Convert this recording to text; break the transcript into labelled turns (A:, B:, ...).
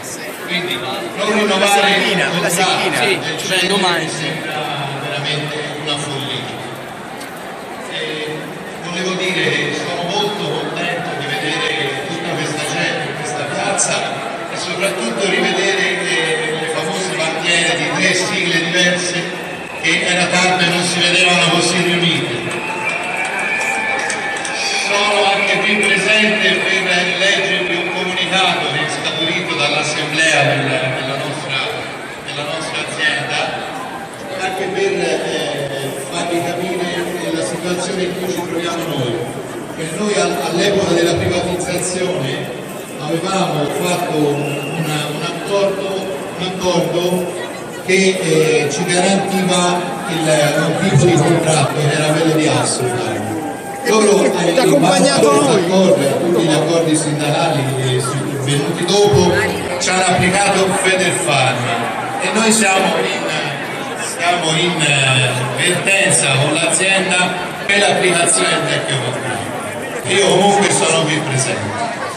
A: Quindi non rinnovare
B: la secchina,
A: sì, domani sembra veramente una follia. Volevo dire che sono molto contento di vedere tutta questa gente in questa piazza e soprattutto rivedere le famose bandiere di 3 sigle diverse che era tanto e non si vedevano così riunite. Sono anche qui presente per leggervi un comunicato che è scaturito dall'assemblea della nostra azienda, anche per farvi capire la situazione in cui ci troviamo noi. Perché noi all'epoca della privatizzazione avevamo fatto un accordo che ci garantiva un tipo di contratto che era quello di Assocar. Loro hanno accompagnato tutti gli accordi sindacali venuti dopo ci hanno applicato Federfarm e noi siamo in vertenza con l'azienda per l'applicazione del vecchio contratto. Io comunque sono qui presente.